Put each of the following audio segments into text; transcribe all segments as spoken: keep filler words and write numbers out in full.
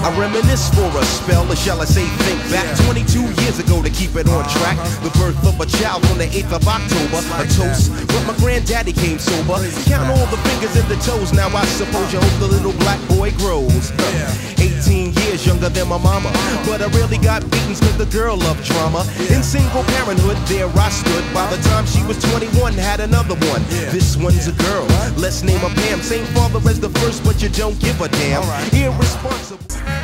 I reminisce for a spell, or shall I say think back twenty-two years ago to keep it on track. The birth of a child on the eighth of October, a toast, but my granddaddy came sober. Count all the fingers and the toes, now I suppose you hope the little black boy grows. eighteen years younger than my mama, but I really got beatings cause the girl loved drama. In single parenthood, there I stood. By the time she was twenty-one, had another one. This one's a girl, let's name her Pam. Same father as the first, but you don't give a damn. Irresponsible.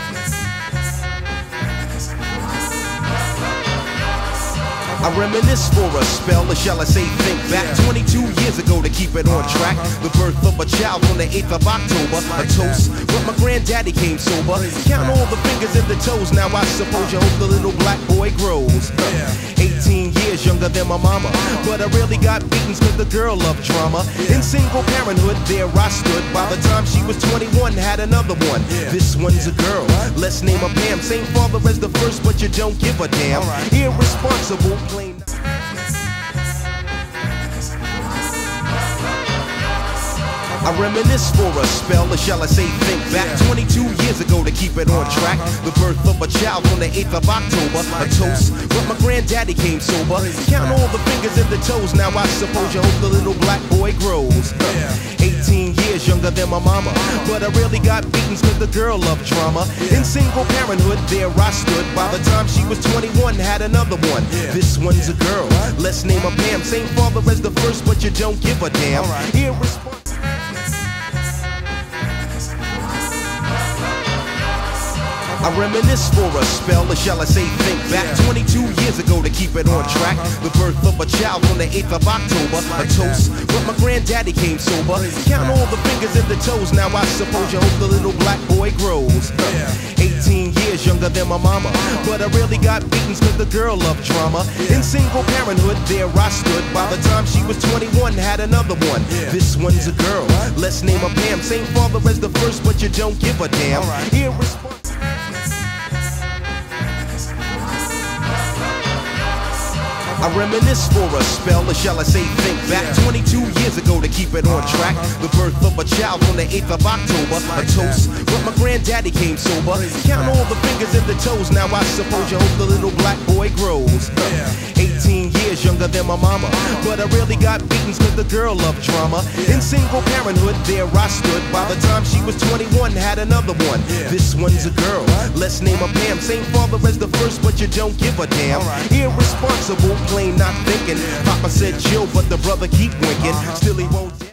I reminisce for a spell, or shall I say think back twenty-two years ago to keep it on track. The birth of a child on the eighth of October, a toast, but my granddaddy came sober. Count all the fingers and the toes, now I suppose you hope the little black boy grows. eighteen years younger than my mama, but I really got beatings cause the girl loved drama. In single parenthood, there I stood. By the time she was twenty-one, had another one. This one's a girl, let's name her Pam. Same father as the first, but you don't give a damn. Irresponsible, plain. I reminisce for a spell, or shall I say think back twenty-two years ago to keep it on track. The birth of a child on the eighth of October, a toast, but my granddaddy came sober. Count all the fingers and the toes, now I suppose you hope the little black boy grows. eighteen years younger than my mama, but I really got beatings cause the girl loved drama. In single parenthood, there I stood. By the time she was twenty-one, had another one. This one's a girl, let's name her Pam. Same father as the first, but you don't give a damn. Irresponsible. I reminisce for a spell, or shall I say think back twenty-two years ago to keep it on track. The birth of a child on the eighth of October, a toast, but my granddaddy came sober. Count all the fingers and the toes, now I suppose you hope the little black boy grows. eighteen years younger than my mama, but I really got beatings cause the girl loved drama. In single parenthood, there I stood. By the time she was twenty-one, had another one. This one's a girl, let's name her Pam. Same father as the first, but you don't give a damn. Irresponsible. I reminisce for a spell, or shall I say think back twenty-two years ago to keep it on track. The birth of a child on the eighth of October, a toast, but my granddaddy came sober. Count all the fingers and the toes, now I suppose you hope the little black boy grows. eighteen years younger than my mama, but I really got beatings cause the girl loved drama. In single parenthood, there I stood. By the time she was twenty-one, had another one. This one's a girl, let's name her Pam. Same father as the first, but you don't give a damn. Irresponsible, plain not thinking. Papa said chill, but the brother keep winking. Still he won't.